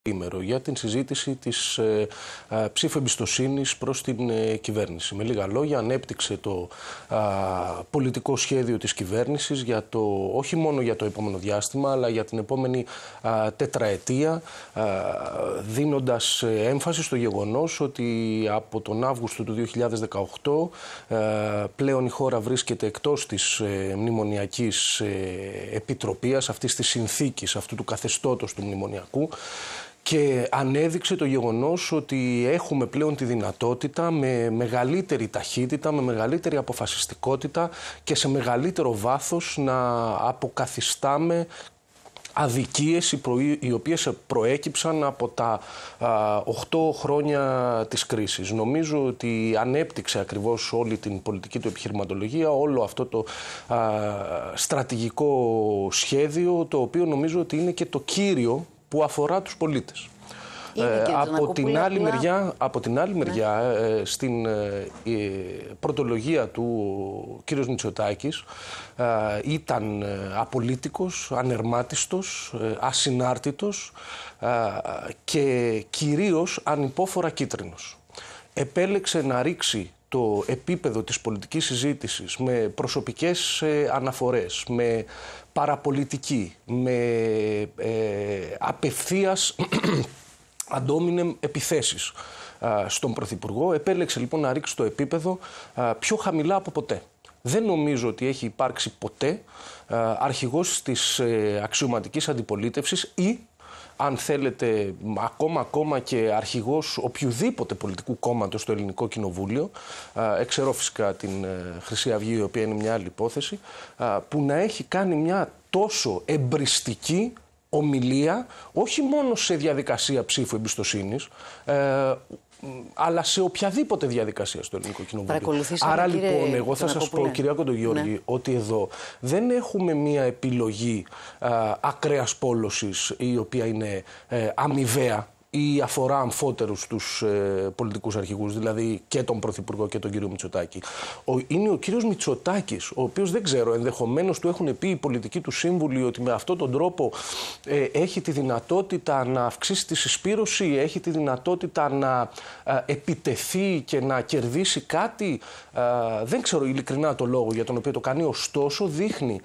ημέρο για την συζήτηση της ψήφου εμπιστοσύνης προς την κυβέρνηση. Με λίγα λόγια, ανέπτυξε το πολιτικό σχέδιο της κυβέρνησης για όχι μόνο για το επόμενο διάστημα, αλλά για την επόμενη τετραετία, δίνοντας έμφαση στο γεγονός ότι από τον Αύγουστο του 2018 πλέον η χώρα βρίσκεται εκτός της μνημονιακής επιτροπής, αυτής της συνθήκης, αυτού του καθεστώτος του μνημονιακού, και ανέδειξε το γεγονός ότι έχουμε πλέον τη δυνατότητα με μεγαλύτερη ταχύτητα, με μεγαλύτερη αποφασιστικότητα και σε μεγαλύτερο βάθος να αποκαθιστάμε αδικίες οι οποίες προέκυψαν από τα 8 χρόνια της κρίσης. Νομίζω ότι ανέπτυξε ακριβώς όλη την πολιτική του επιχειρηματολογία, όλο αυτό το στρατηγικό σχέδιο, το οποίο νομίζω ότι είναι και το κύριο που αφορά τους πολίτες. Από την άλλη μεριά, στην πρωτολογία του κ. Μητσοτάκης ήταν απολίτικος, ανερμάτιστος, ασυνάρτητος και κυρίως ανυπόφορα κίτρινος. Επέλεξε να ρίξει το επίπεδο της πολιτικής συζήτησης με προσωπικές αναφορές, με παραπολιτική, με απευθείας αντόμινεμ επιθέσεις στον Πρωθυπουργό. Επέλεξε λοιπόν να ρίξει το επίπεδο πιο χαμηλά από ποτέ. Δεν νομίζω ότι έχει υπάρξει ποτέ αρχηγός της αξιωματικής αντιπολίτευσης ή, αν θέλετε, ακόμα και αρχηγός οποιοδήποτε πολιτικού κόμματος στο ελληνικό κοινοβούλιο, εξαιρώ φυσικά την Χρυσή Αυγή, η οποία είναι μια άλλη υπόθεση, που να έχει κάνει μια τόσο εμπριστική ομιλία, όχι μόνο σε διαδικασία ψήφου εμπιστοσύνης, αλλά σε οποιαδήποτε διαδικασία στο ελληνικό κοινοβούλιο. Άρα λοιπόν, εγώ θα σας πω, κυρία Κοντογιώργη, ότι εδώ δεν έχουμε μία επιλογή ακραίας πόλωσης, η οποία είναι αμοιβαία ή αφορά αμφότερους τους πολιτικούς αρχηγούς, δηλαδή και τον Πρωθυπουργό και τον κύριο Μητσοτάκη. Είναι ο κύριος Μητσοτάκης, ο οποίος, δεν ξέρω, ενδεχομένως του έχουν πει οι πολιτικοί του σύμβουλοι ότι με αυτόν τον τρόπο έχει τη δυνατότητα να αυξήσει τη συσπήρωση, έχει τη δυνατότητα να επιτεθεί και να κερδίσει κάτι. Δεν ξέρω ειλικρινά το λόγο για τον οποίο το κάνει, ωστόσο δείχνει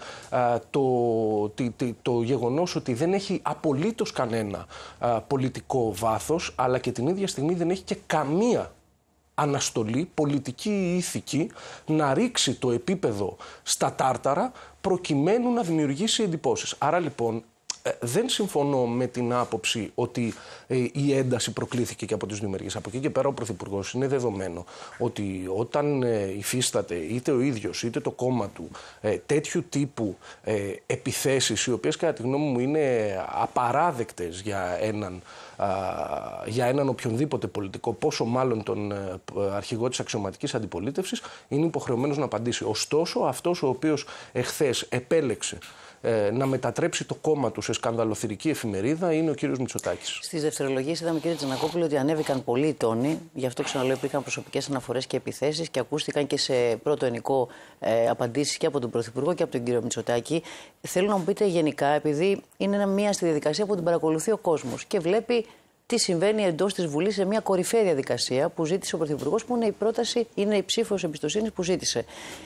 το γεγονός ότι δεν έχει απολύτως κανένα πολιτικό βάθος, αλλά και την ίδια στιγμή δεν έχει και καμία αναστολή, πολιτική ή ηθική, να ρίξει το επίπεδο στα τάρταρα προκειμένου να δημιουργήσει εντυπώσεις. Άρα λοιπόν δεν συμφωνώ με την άποψη ότι η ένταση προκλήθηκε και από τις δύο μεριές. Από εκεί και πέρα ο Πρωθυπουργός είναι δεδομένο ότι όταν υφίσταται είτε ο ίδιος είτε το κόμμα του τέτοιου τύπου επιθέσεις, οι οποίες κατά τη γνώμη μου είναι απαράδεκτες για έναν οποιονδήποτε πολιτικό, πόσο μάλλον τον αρχηγό της αξιωματικής αντιπολίτευσης, είναι υποχρεωμένος να απαντήσει. Ωστόσο, αυτός ο οποίος εχθές επέλεξε να μετατρέψει το κόμμα του σε σκανδαλοθυρική εφημερίδα είναι ο κύριος Μητσοτάκης. Στις δευτερολογίες είδαμε, κύριε Τζανακόπουλο, ότι ανέβηκαν πολλοί οι τόνοι. Γι' αυτό ξαναλέω, υπήρχαν προσωπικές αναφορές και επιθέσεις και ακούστηκαν και σε πρώτο ενικό απαντήσεις και από τον Πρωθυπουργό και από τον κύριο Μητσοτάκη. Θέλω να μου πείτε γενικά, επειδή είναι μια στη διαδικασία που την παρακολουθεί ο κόσμος και βλέπει τι συμβαίνει εντός της Βουλής σε μια κορυφαία διαδικασία που ζήτησε ο Πρωθυπουργός, που είναι η ψήφος εμπιστοσύνης που ζήτησε.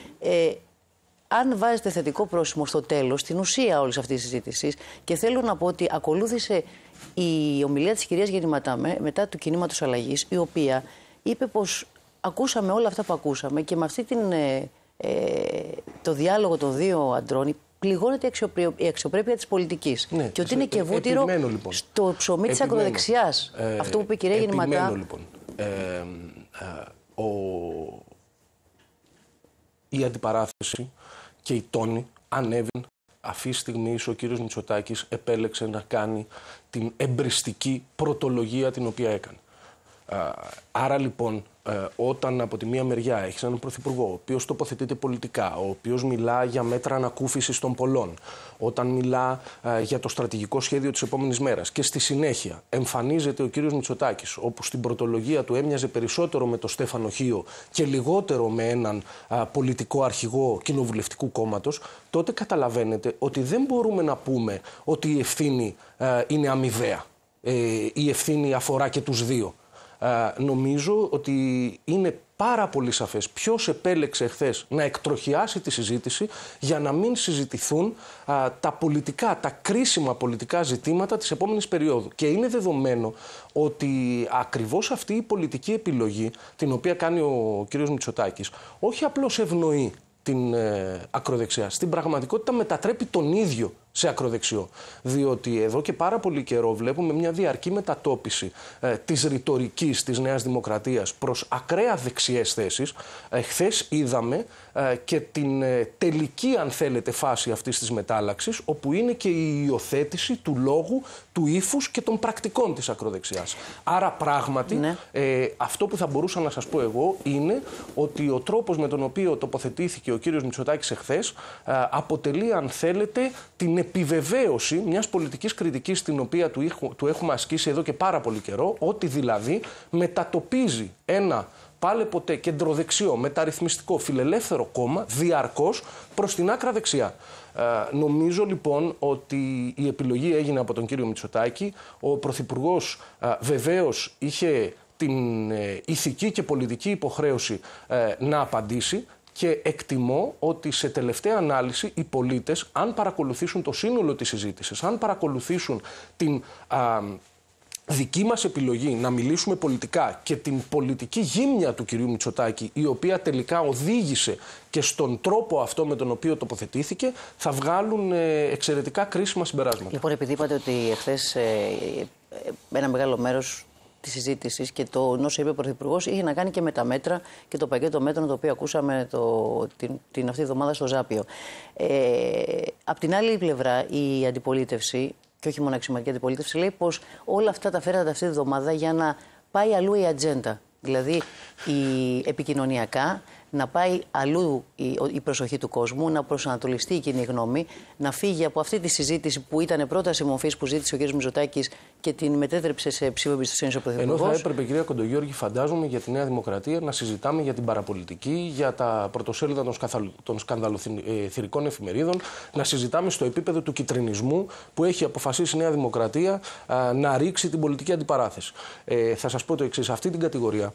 Αν βάζετε θετικό πρόσημο στο τέλος, στην ουσία όλης αυτής της συζήτησης, και θέλω να πω ότι ακολούθησε η ομιλία της κυρίας Γεννηματά μετά του κινήματος αλλαγής, η οποία είπε πως ακούσαμε όλα αυτά που ακούσαμε και με αυτή το διάλογο των δύο αντρών πληγώνεται η αξιοπρέπεια της πολιτικής. Ναι, και ότι είναι και βούτυρο λοιπόν στο ψωμί της ακροδεξιάς. Αυτό που είπε η κυρία Γεννηματά. Λοιπόν, η αντιπαράθεση και οι τόνοι ανέβην. Αυτή τη στιγμή ο κύριος Μητσοτάκης επέλεξε να κάνει την εμπριστική πρωτολογία την οποία έκανε. Άρα λοιπόν, όταν από τη μία μεριά έχεις έναν Πρωθυπουργό, ο οποίος τοποθετείται πολιτικά, ο οποίος μιλά για μέτρα ανακούφισης των πολλών, όταν μιλά για το στρατηγικό σχέδιο της επόμενης μέρας και στη συνέχεια εμφανίζεται ο κύριος Μητσοτάκης, όπου στην πρωτολογία του έμοιαζε περισσότερο με τον Στέφανο Χίο και λιγότερο με έναν πολιτικό αρχηγό κοινοβουλευτικού κόμματος, τότε καταλαβαίνετε ότι δεν μπορούμε να πούμε ότι η ευθύνη είναι αμοιβαία. η ευθύνη αφορά και τους δύο. Νομίζω ότι είναι πάρα πολύ σαφές ποιος επέλεξε εχθές να εκτροχιάσει τη συζήτηση για να μην συζητηθούν τα πολιτικά, τα κρίσιμα πολιτικά ζητήματα της επόμενης περίοδου. Και είναι δεδομένο ότι ακριβώς αυτή η πολιτική επιλογή την οποία κάνει ο κ. Μητσοτάκης όχι απλώς ευνοεί την ακροδεξιά, στην πραγματικότητα μετατρέπει τον ίδιο σε ακροδεξιό. Διότι εδώ και πάρα πολύ καιρό βλέπουμε μια διαρκή μετατόπιση της ρητορικής της Νέας Δημοκρατίας προς ακραία δεξιές θέσεις. Χθες είδαμε και την τελική, αν θέλετε, φάση αυτής της μετάλλαξης, όπου είναι και η υιοθέτηση του λόγου, του ύφους και των πρακτικών της ακροδεξιάς. Άρα πράγματι αυτό που θα μπορούσα να σας πω εγώ είναι ότι ο τρόπος με τον οποίο τοποθετήθηκε ο κύριος Μητσοτάκης εχθές αποτελεί, αν θέλετε, την επιβεβαίωση μιας πολιτικής κριτικής την οποία του έχουμε ασκήσει εδώ και πάρα πολύ καιρό, ότι δηλαδή μετατοπίζει ένα πάλε ποτέ κεντροδεξιό, μεταρρυθμιστικό, φιλελεύθερο κόμμα διαρκώς προς την άκρα δεξιά. Νομίζω λοιπόν ότι η επιλογή έγινε από τον κύριο Μητσοτάκη. Ο Πρωθυπουργός βεβαίως είχε την ηθική και πολιτική υποχρέωση να απαντήσει. Και εκτιμώ ότι σε τελευταία ανάλυση οι πολίτες, αν παρακολουθήσουν το σύνολο της συζήτησης, αν παρακολουθήσουν την δική μας επιλογή να μιλήσουμε πολιτικά και την πολιτική γύμνια του κυρίου Μητσοτάκη, η οποία τελικά οδήγησε και στον τρόπο αυτό με τον οποίο τοποθετήθηκε, θα βγάλουν εξαιρετικά κρίσιμα συμπεράσματα. Λοιπόν, επειδή είπατε ότι εχθές ένα μεγάλο μέρος τη συζήτηση και το όσο είπε ο Πρωθυπουργός είχε να κάνει και με τα μέτρα και το πακέτο μέτρων το οποίο ακούσαμε την αυτή εβδομάδα στο Ζάπιο. Απ' την άλλη πλευρά, η αντιπολίτευση, και όχι μόνο η αξιωματική αντιπολίτευση, λέει πως όλα αυτά τα φέρατε αυτή τη εβδομάδα για να πάει αλλού η ατζέντα. Δηλαδή, επικοινωνιακά να πάει αλλού η προσοχή του κόσμου, να προσανατολιστεί η κοινή γνώμη, να φύγει από αυτή τη συζήτηση που ήταν πρόταση μορφής που ζήτησε ο κ. Μητσοτάκης και την μετέτρεψε σε ψήφο εμπιστοσύνης ο Πρωθυπουργός. Ενώ θα έπρεπε, κυρία Κοντογιώργη, φαντάζομαι για τη Νέα Δημοκρατία να συζητάμε για την παραπολιτική, για τα πρωτοσέλιδα των σκανδαλοθυρικών εφημερίδων, να συζητάμε στο επίπεδο του κιτρινισμού που έχει αποφασίσει η Νέα Δημοκρατία να ρίξει την πολιτική αντιπαράθεση. Θα σας πω το εξής: αυτή την κατηγορία.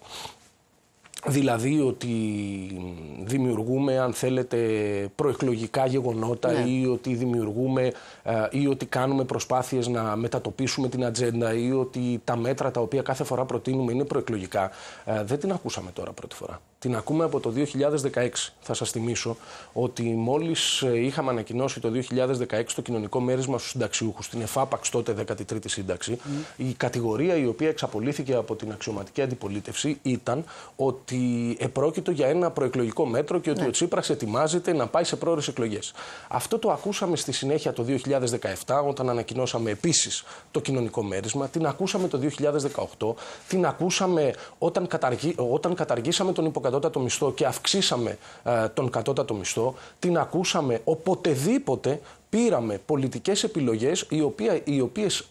Δηλαδή ότι δημιουργούμε, αν θέλετε, προεκλογικά γεγονότα ή ότι δημιουργούμε ή ότι κάνουμε προσπάθειες να μετατοπίσουμε την ατζέντα ή ότι τα μέτρα τα οποία κάθε φορά προτείνουμε είναι προεκλογικά, δεν την ακούσαμε τώρα πρώτη φορά. Την ακούμε από το 2016. Θα σας θυμίσω ότι μόλις είχαμε ανακοινώσει το 2016 το κοινωνικό μέρισμα στους συνταξιούχους, την ΕΦΑΠΑΞ τότε 13η σύνταξη, η κατηγορία η οποία εξαπολύθηκε από την αξιωματική αντιπολίτευση ήταν ότι επρόκειτο για ένα προεκλογικό μέτρο και ότι ο Τσίπρας ετοιμάζεται να πάει σε πρόωρες εκλογές. Αυτό το ακούσαμε στη συνέχεια το 2017, όταν ανακοινώσαμε επίσης το κοινωνικό μέρισμα. Την ακούσαμε το 2018, την ακούσαμε όταν καταργήσαμε τον υποκατώτατο μισθό και αυξήσαμε τον κατώτατο μισθό. Την ακούσαμε οποτεδήποτε πήραμε πολιτικές επιλογές οι οποίες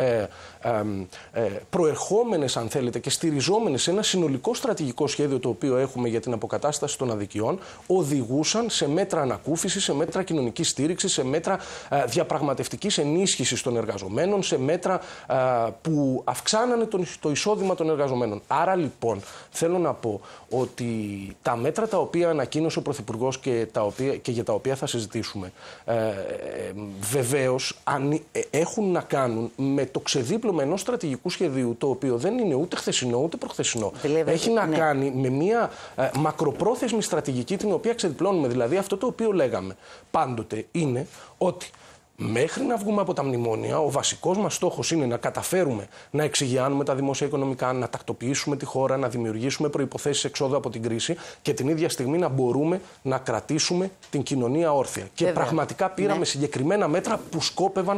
προερχόμενες, αν θέλετε, και στηριζόμενες σε ένα συνολικό στρατηγικό σχέδιο το οποίο έχουμε για την αποκατάσταση των αδικιών, οδηγούσαν σε μέτρα ανακούφισης, σε μέτρα κοινωνικής στήριξης, σε μέτρα διαπραγματευτικής ενίσχυσης των εργαζομένων, σε μέτρα που αυξάνανε το εισόδημα των εργαζομένων. Άρα λοιπόν θέλω να πω ότι τα μέτρα τα οποία ανακοίνωσε ο Πρωθυπουργός και για τα οποία θα συζητήσουμε βεβαίως έχουν να κάνουν με το ξεδίπλωμα ενός στρατηγικού σχεδίου, το οποίο δεν είναι ούτε χθεσινό ούτε προχθεσινό. Έχει να κάνει με μια μακροπρόθεσμη στρατηγική την οποία ξεδιπλώνουμε. Δηλαδή αυτό το οποίο λέγαμε πάντοτε είναι ότι μέχρι να βγούμε από τα μνημόνια, ο βασικός μας στόχος είναι να καταφέρουμε να εξηγιάνουμε τα δημόσια οικονομικά, να τακτοποιήσουμε τη χώρα, να δημιουργήσουμε προϋποθέσεις εξόδου από την κρίση και την ίδια στιγμή να μπορούμε να κρατήσουμε την κοινωνία όρθια. Και πραγματικά πήραμε συγκεκριμένα μέτρα που σκόπευαν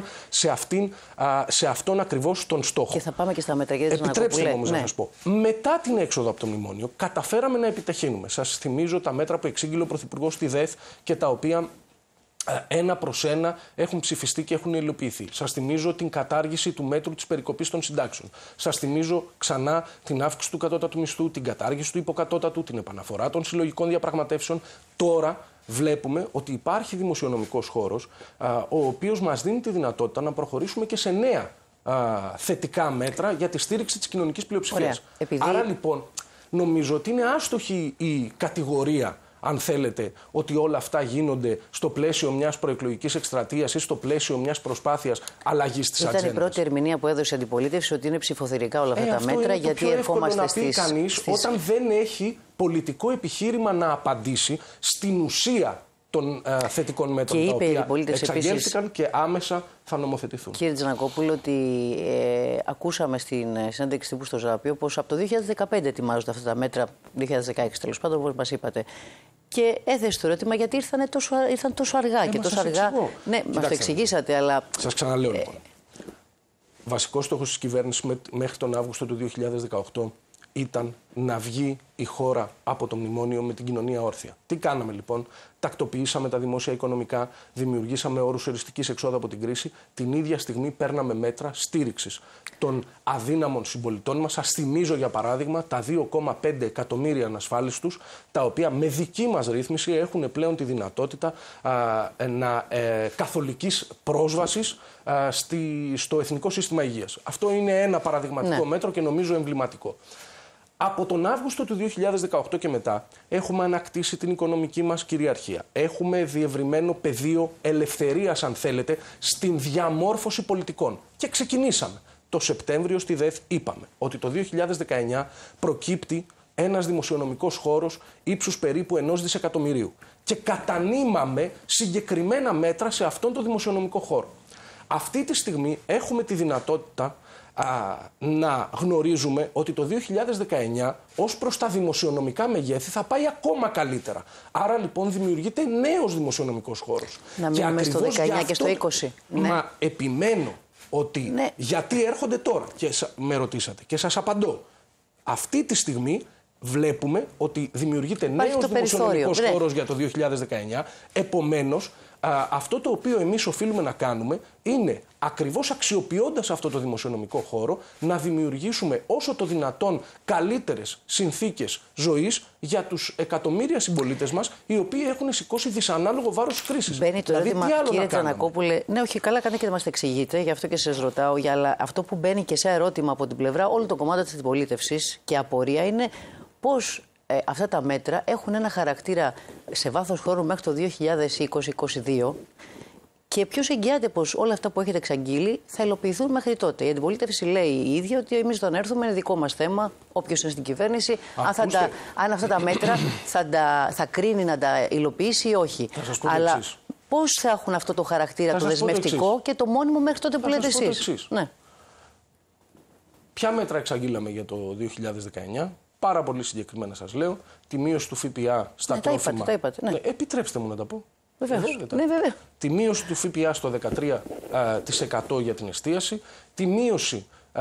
σε αυτόν ακριβώς τον στόχο. Και θα πάμε και στα μέτρα. Επιτρέψτε μου όμως να σας πω. Μετά την έξοδο από το μνημόνιο, καταφέραμε να επιταχύνουμε. Σας θυμίζω τα μέτρα που εξήγηλε ο Πρωθυπουργός στη ΔΕΘ και τα οποία ένα προς ένα έχουν ψηφιστεί και έχουν υλοποιηθεί. Σας θυμίζω την κατάργηση του μέτρου της περικοπής των συντάξεων. Σας θυμίζω ξανά την αύξηση του κατώτατου μισθού, την κατάργηση του υποκατώτατου, την επαναφορά των συλλογικών διαπραγματεύσεων. Τώρα βλέπουμε ότι υπάρχει δημοσιονομικός χώρος, ο οποίος μας δίνει τη δυνατότητα να προχωρήσουμε και σε νέα θετικά μέτρα για τη στήριξη της κοινωνικής πλειοψηφίας. Άρα λοιπόν νομίζω ότι είναι άστοχη η κατηγορία, αν θέλετε, ότι όλα αυτά γίνονται στο πλαίσιο μιας προεκλογικής εκστρατείας ή στο πλαίσιο μιας προσπάθειας αλλαγής της ατζέντας. Ήταν η πρώτη ερμηνεία που έδωσε η αντιπολίτευση ότι είναι ψηφοθερικά όλα αυτά τα μέτρα, γιατί ερχόμαστε στις... να πει κανείς όταν δεν έχει πολιτικό επιχείρημα να απαντήσει στην ουσία των θετικών μέτρων, τα οποία εξαγγέλθηκαν και άμεσα θα νομοθετηθούν. Κύριε Τζανακόπουλο, ότι ακούσαμε στην συνέντευξη τύπου στο Ζάπιο πως από το 2015 ετοιμάζονται αυτά τα μέτρα, 2016 τέλος πάντων, όπως μας είπατε. Και έθεσε το ερώτημα γιατί ήρθαν τόσο αργά. Και τόσο αργά. Ναι, μας το εξηγήσατε, αλλά. Σας ξαναλέω λοιπόν. Βασικός στόχος της κυβέρνησης μέχρι τον Αύγουστο του 2018 ήταν να βγει η χώρα από το μνημόνιο με την κοινωνία όρθια. Τι κάναμε λοιπόν? Τακτοποιήσαμε τα δημόσια οικονομικά, δημιουργήσαμε όρους εριστικής εξόδου από την κρίση. Την ίδια στιγμή παίρναμε μέτρα στήριξης των αδύναμων συμπολιτών μας. Σας θυμίζω για παράδειγμα τα 2,5 εκατομμύρια ανασφάλιστους, τα οποία με δική μας ρύθμιση έχουν πλέον τη δυνατότητα καθολικής πρόσβασης στο Εθνικό Σύστημα Υγείας. Αυτό είναι ένα παραδειγματικό μέτρο και νομίζω εμβληματικό. Από τον Αύγουστο του 2018 και μετά έχουμε ανακτήσει την οικονομική μας κυριαρχία. Έχουμε διευρυμένο πεδίο ελευθερίας, αν θέλετε, στην διαμόρφωση πολιτικών. Και ξεκινήσαμε. Το Σεπτέμβριο στη ΔΕΘ είπαμε ότι το 2019 προκύπτει ένας δημοσιονομικός χώρος ύψους περίπου 1 δισεκατομμυρίου. Και κατανείμαμε συγκεκριμένα μέτρα σε αυτόν τον δημοσιονομικό χώρο. Αυτή τη στιγμή έχουμε τη δυνατότητα να γνωρίζουμε ότι το 2019 ως προς τα δημοσιονομικά μεγέθη θα πάει ακόμα καλύτερα. Άρα λοιπόν δημιουργείται νέος δημοσιονομικός χώρος. Να μείνουμε στο 19 και στο 20. Μα επιμένω ότι γιατί έρχονται τώρα, και με ρωτήσατε και σας απαντώ. Αυτή τη στιγμή βλέπουμε ότι δημιουργείται νέος δημοσιονομικός χώρος για το 2019. Επομένως, αυτό το οποίο εμείς οφείλουμε να κάνουμε είναι ακριβώς αξιοποιώντας αυτό το δημοσιονομικό χώρο να δημιουργήσουμε όσο το δυνατόν καλύτερες συνθήκες ζωής για τους εκατομμύρια συμπολίτες μας, οι οποίοι έχουν σηκώσει δυσανάλογο βάρος κρίσης. Μπαίνει το ερώτημα, κύριε Τζανακόπουλε, ναι, όχι, καλά κάνετε και μας τα εξηγείτε, γι' αυτό και σας ρωτάω, αλλά αυτό που μπαίνει και σε ερώτημα από την πλευρά όλων των κομμάτων της αντιπολίτευσης και απορία είναι πώς αυτά τα μέτρα έχουν ένα χαρακτήρα σε βάθος χρόνου μέχρι το 2020-2022 και ποιος εγγυάται πως όλα αυτά που έχετε εξαγγείλει θα υλοποιηθούν μέχρι τότε. Η αντιπολίτευση λέει η ίδια ότι εμείς όταν έρθουμε είναι δικό μας θέμα, όποιος είναι στην κυβέρνηση, αν αυτά τα μέτρα θα κρίνει να τα υλοποιήσει ή όχι. Αλλά πώς θα έχουν αυτό το χαρακτήρα το δεσμευτικό και το μόνιμο μέχρι τότε που λέτε εσείς? Ναι. Ποια μέτρα εξαγγείλαμε για το 2019? Πάρα πολύ συγκεκριμένα σας λέω, τη μείωση του ΦΠΑ στα τρόφιμα. Τα είπατε, ναι. Επιτρέψτε μου να τα πω. Βεβαίως. Ναι, βέβαια. Τη μείωση του ΦΠΑ στο 13% για την εστίαση, τη μείωση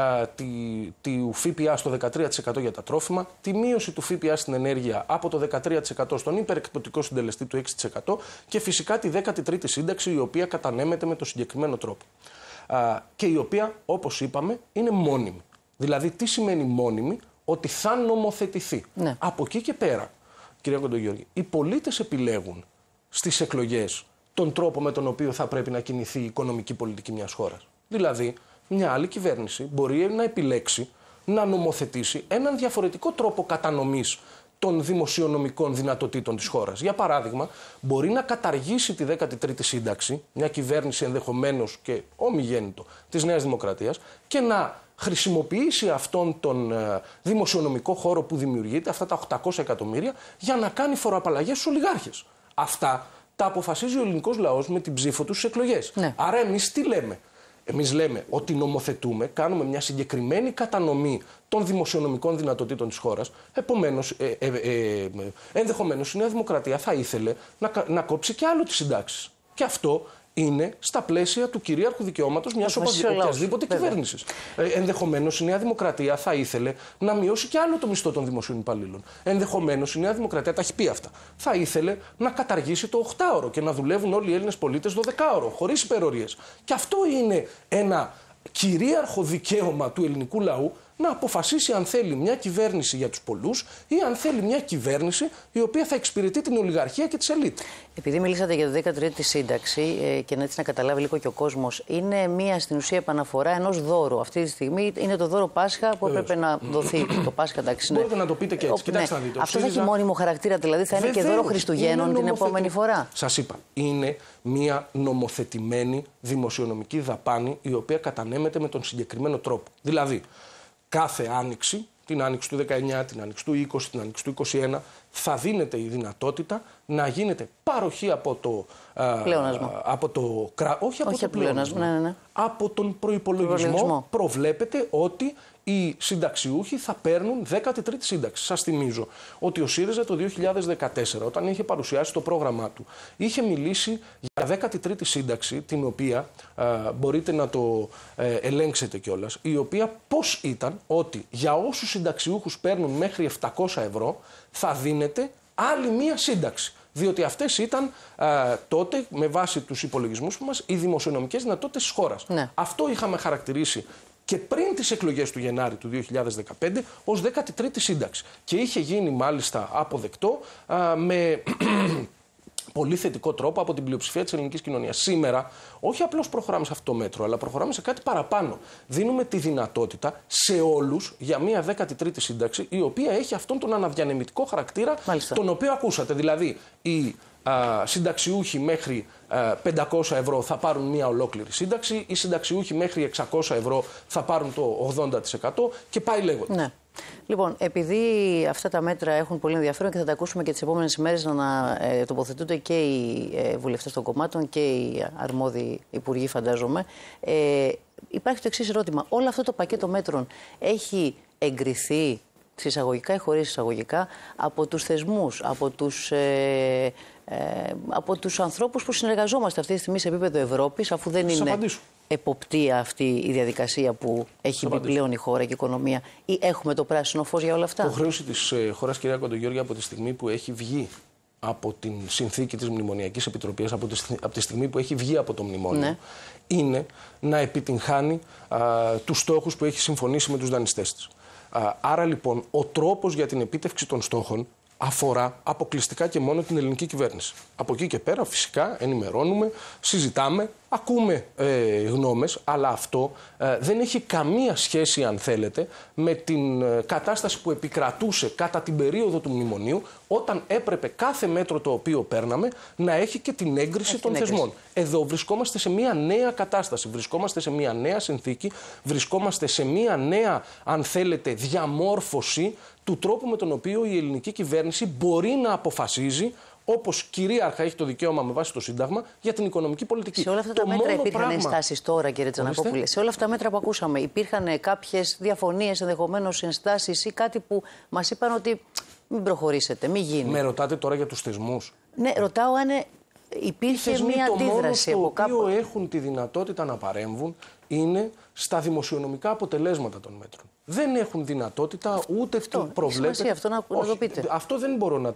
του ΦΠΑ στο 13% για τα τρόφιμα, τη μείωση του ΦΠΑ στην ενέργεια από το 13% στον υπερεκπτωτικό συντελεστή του 6% και φυσικά τη 13η σύνταξη, η οποία κατανέμεται με το συγκεκριμένο τρόπο. Και η οποία, όπως είπαμε, είναι μόνιμη. Δηλαδή, τι σημαίνει μόνιμη? Ότι θα νομοθετηθεί. Ναι. Από εκεί και πέρα, κυρία Κοντογιώργη, οι πολίτες επιλέγουν στις εκλογές τον τρόπο με τον οποίο θα πρέπει να κινηθεί η οικονομική πολιτική μιας χώρας. Δηλαδή, μια άλλη κυβέρνηση μπορεί να επιλέξει να νομοθετήσει έναν διαφορετικό τρόπο κατανομής των δημοσιονομικών δυνατοτήτων της χώρας. Για παράδειγμα, μπορεί να καταργήσει τη 13η σύνταξη, μια κυβέρνηση ενδεχομένως και ομιγέννητο της Νέας Δημοκρατίας, και να χρησιμοποιήσει αυτόν τον δημοσιονομικό χώρο που δημιουργείται, αυτά τα 800 εκατομμύρια, για να κάνει φοροαπαλλαγές στους ολιγάρχες. Αυτά τα αποφασίζει ο ελληνικός λαός με την ψήφο του στις εκλογές. Ναι. Άρα εμείς τι λέμε? Εμείς λέμε ότι νομοθετούμε, κάνουμε μια συγκεκριμένη κατανομή των δημοσιονομικών δυνατοτήτων της χώρας. Επομένως, ενδεχομένως η Νέα Δημοκρατία θα ήθελε να κόψει και άλλο τις συντάξεις. Και αυτό είναι στα πλαίσια του κυρίαρχου δικαιώματος μιας οποιασδήποτε κυβέρνησης. Ενδεχομένως η Νέα Δημοκρατία θα ήθελε να μειώσει και άλλο το μισθό των δημοσίων υπαλλήλων. Ενδεχομένως η Νέα Δημοκρατία, τα έχει πει αυτά, θα ήθελε να καταργήσει το 8ωρο και να δουλεύουν όλοι οι Έλληνες πολίτες 12ωρο, χωρίς υπερορίες. Και αυτό είναι ένα κυρίαρχο δικαίωμα του ελληνικού λαού να αποφασίσει αν θέλει μια κυβέρνηση για τους πολλούς ή αν θέλει μια κυβέρνηση η οποία θα εξυπηρετεί την ολιγαρχία και τις ελίτ. Επειδή μιλήσατε για το 13η σύνταξη και έτσι να καταλάβει λίγο και ο κόσμος, είναι μια στην ουσία επαναφορά ενός δώρου. Αυτή τη στιγμή είναι το δώρο Πάσχα που έπρεπε να δοθεί. Το Πάσχα, εντάξει. Μπορείτε να το πείτε και έτσι. Κοιτάξτε να δείτε. Αυτό θα έχει μόνιμο χαρακτήρα, δηλαδή θα είναι και δώρο Χριστουγέννων την επόμενη φορά. Σας είπα, είναι μια νομοθετημένη δημοσιονομική δαπάνη η οποία κατανέμεται με τον συγκεκριμένο τρόπο. Δηλαδή, κάθε άνοιξη, την άνοιξη του 19, την άνοιξη του 20, την άνοιξη του 21, θα δίνεται η δυνατότητα να γίνεται παροχή από το πλεόνασμα. Όχι από το πλεόνασμα. Ναι. Από τον προϋπολογισμό προβλέπεται ότι οι συνταξιούχοι θα παίρνουν 13η σύνταξη. Σας θυμίζω ότι ο ΣΥΡΙΖΑ το 2014, όταν είχε παρουσιάσει το πρόγραμμά του, είχε μιλήσει για 13η σύνταξη, την οποία μπορείτε να το ελέγξετε κιόλας, η οποία πώς ήταν ότι για όσους συνταξιούχους παίρνουν μέχρι 700 ευρώ θα δίνεται άλλη μία σύνταξη. Διότι αυτές ήταν τότε, με βάση τους υπολογισμούς μας, οι δημοσιονομικές δυνατότητες της χώρας. Ναι. Αυτό είχαμε χαρακτηρίσει και πριν τις εκλογές του Γενάρη του 2015 ως 13η σύνταξη. Και είχε γίνει μάλιστα αποδεκτό με πολύ θετικό τρόπο από την πλειοψηφία της ελληνικής κοινωνίας. Σήμερα, όχι απλώς προχωράμε σε αυτό το μέτρο, αλλά προχωράμε σε κάτι παραπάνω. Δίνουμε τη δυνατότητα σε όλους για μια 13η σύνταξη, η οποία έχει αυτόν τον αναδιανεμητικό χαρακτήρα, μάλιστα, τον οποίο ακούσατε. Δηλαδή, οι συνταξιούχοι μέχρι 500 ευρώ θα πάρουν μια ολόκληρη σύνταξη, οι συνταξιούχοι μέχρι 600 ευρώ θα πάρουν το 80% και πάει λέγοντας. Ναι. Λοιπόν, επειδή αυτά τα μέτρα έχουν πολύ ενδιαφέρον και θα τα ακούσουμε και τις επόμενες ημέρες να τοποθετούνται και οι βουλευτές των κομμάτων και οι αρμόδιοι υπουργοί, φαντάζομαι, υπάρχει το εξής ερώτημα. Όλο αυτό το πακέτο μέτρων έχει εγκριθεί εισαγωγικά ή χωρίς εισαγωγικά από τους θεσμούς, από τους ανθρώπους που συνεργαζόμαστε αυτή τη στιγμή σε επίπεδο Ευρώπης, αφού δεν είναι εποπτεία αυτή η διαδικασία που έχει μπει πλέον η χώρα και η οικονομία, ή έχουμε το πράσινο φως για όλα αυτά? Η υποχρέωση της χώρας, κυρία Κοντογιώργη, από τη στιγμή που έχει βγει από την συνθήκη της Μνημονιακής Επιτροπής, από τη στιγμή που έχει βγει από το μνημόνιο, ναι, είναι να επιτυγχάνει τους στόχους που έχει συμφωνήσει με τους δανειστές της. Άρα λοιπόν ο τρόπος για την επίτευξη των στόχων αφορά αποκλειστικά και μόνο την ελληνική κυβέρνηση. Από εκεί και πέρα φυσικά ενημερώνουμε, συζητάμε, ακούμε γνώμες, αλλά αυτό δεν έχει καμία σχέση, αν θέλετε, με την κατάσταση που επικρατούσε κατά την περίοδο του μνημονίου, όταν έπρεπε κάθε μέτρο το οποίο παίρναμε να έχει και την έγκριση των θεσμών. Εδώ βρισκόμαστε σε μια νέα κατάσταση, βρισκόμαστε σε μια νέα συνθήκη, βρισκόμαστε σε μια νέα, αν θέλετε, διαμόρφωση του τρόπου με τον οποίο η ελληνική κυβέρνηση μπορεί να αποφασίζει, όπως κυρίαρχα έχει το δικαίωμα με βάση το Σύνταγμα, για την οικονομική πολιτική. Σε όλα αυτά τα μέτρα υπήρχαν ενστάσεις τώρα, κύριε Τζανακόπουλε? Σε όλα αυτά τα μέτρα που ακούσαμε, υπήρχαν κάποιες διαφωνίες, ενδεχομένως ενστάσεις ή κάτι που μας είπαν ότι μην προχωρήσετε, μην γίνει? Με ρωτάτε τώρα για τους θεσμούς? Ναι, ρωτάω αν υπήρχε μια αντίδραση από κάπου. Το μόνο στο οποίο έχουν τη δυνατότητα να παρέμβουν είναι στα δημοσιονομικά αποτελέσματα των μέτρων. Δεν έχουν δυνατότητα, ούτε προβλέπεται. Αυτό να το πείτε. Αυτό δεν μπορώ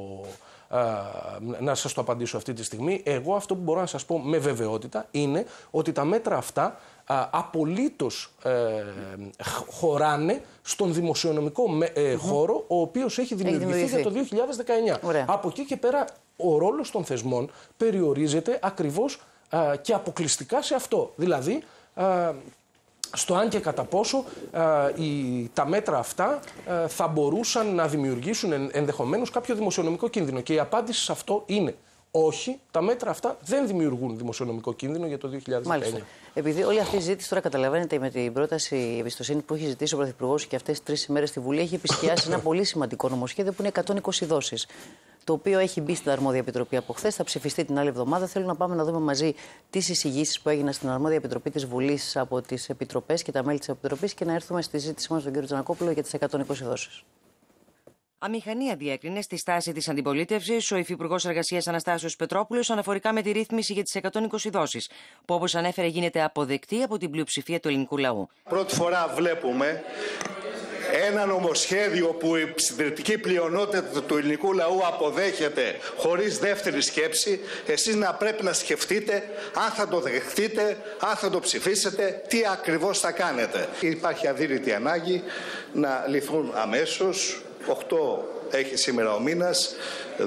να σας το απαντήσω αυτή τη στιγμή. Εγώ αυτό που μπορώ να σας πω με βεβαιότητα είναι ότι τα μέτρα αυτά απολύτως χωράνε στον δημοσιονομικό χώρο, ο οποίος έχει δημιουργηθεί για το 2019. Ωραία. Από εκεί και πέρα ο ρόλος των θεσμών περιορίζεται ακριβώς και αποκλειστικά σε αυτό. Δηλαδή, στο αν και κατά πόσο τα μέτρα αυτά θα μπορούσαν να δημιουργήσουν ενδεχομένως κάποιο δημοσιονομικό κίνδυνο. Και η απάντηση σε αυτό είναι όχι, τα μέτρα αυτά δεν δημιουργούν δημοσιονομικό κίνδυνο για το 2019. Μάλιστα. Επειδή όλη αυτή η ζήτηση, τώρα καταλαβαίνετε, με την πρόταση εμπιστοσύνη που έχει ζητήσει ο Πρωθυπουργός και αυτές τις 3 ημέρες στη Βουλή, έχει επισκιάσει ένα πολύ σημαντικό νομοσχέδιο που είναι 120 δόσεις. Το οποίο έχει μπει στην Αρμόδια Επιτροπή από χθες, θα ψηφιστεί την άλλη εβδομάδα. Θέλω να πάμε να δούμε μαζί τις εισηγήσεις που έγιναν στην Αρμόδια Επιτροπή της Βουλής από τις Επιτροπές και τα μέλη της Επιτροπής και να έρθουμε στη συζήτηση μας με τον κύριο Τζανακόπουλο για τις 120 δόσεις. Αμηχανία διέκρινε στη στάση της αντιπολίτευσης ο Υφυπουργός Εργασίας Αναστάσιος Πετρόπουλος αναφορικά με τη ρύθμιση για τις 120 δόσεις, που όπως ανέφερε γίνεται αποδεκτή από την πλειοψηφία του ελληνικού λαού. Πρώτη φορά βλέπουμε Ένα νομοσχέδιο που η συντριπτική πλειονότητα του ελληνικού λαού αποδέχεται χωρίς δεύτερη σκέψη, εσείς να πρέπει να σκεφτείτε αν θα το δεχτείτε, αν θα το ψηφίσετε, τι ακριβώς θα κάνετε. Υπάρχει αδύρυτη ανάγκη να λυθούν αμέσως. 8 έχει σήμερα ο μήνας,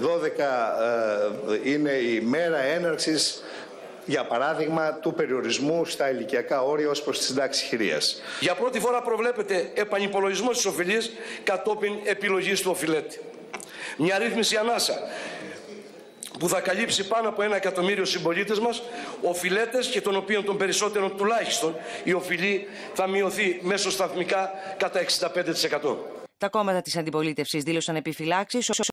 12 είναι η μέρα έναρξης, για παράδειγμα, του περιορισμού στα ηλικιακά όρια ως προς τη συντάξη χειρίας. Για πρώτη φορά προβλέπεται επανυπολογισμός της οφειλής κατόπιν επιλογής του οφειλέτη. Μια ρύθμιση ανάσα που θα καλύψει πάνω από 1 εκατομμύριο συμπολίτες μας, οφειλέτες και των οποίων των περισσότερων τουλάχιστον η οφειλή θα μειωθεί μέσω σταθμικά κατά 65%. Τα κόμματα της αντιπολίτευσης δήλωσαν επιφυλάξεις